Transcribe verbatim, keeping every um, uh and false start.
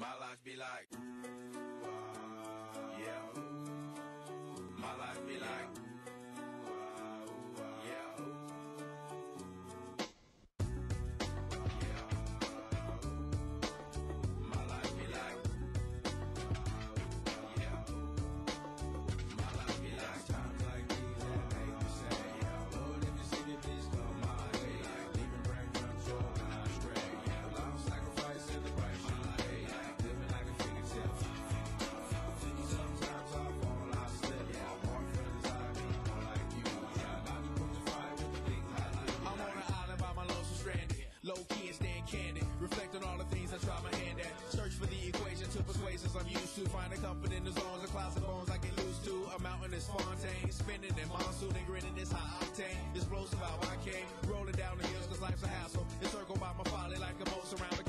My life be like, yeah. My life be like, yeah. Yeah. My life be like, yeah. My life be like times like these that make me say, yeah. Lord, if you see me, please come my way. Like leaving brain control when I stray. Yeah, life sacrifice in the price. My life be like living like a figure tale. Sometimes I fall, I slip. Yeah, I walk for the time, more like you. Yeah, about to put the fire with the things I like. I'm on an island by my lonesome stranded. Low key and staying candid. Reflect on all the things I try my hand at. Search for the equation to persuasions I'm used to. Find a comfort in the zones, the clouds of bones I get used to. A mountain is Fontaine. Spinning in monsoon and grinning is high octane. Explosive how I came. Rolling down the hills cause life's a hassle. Encircled by my folly like a moat surrounded